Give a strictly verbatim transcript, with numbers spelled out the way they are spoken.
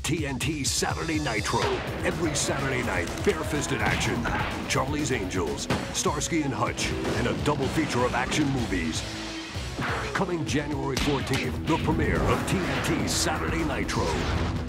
T N T Saturday Nitro. Every Saturday night, bare-fisted action. Charlie's Angels, Starsky and Hutch, and a double feature of action movies. Coming January fourteenth, the premiere of T N T Saturday Nitro.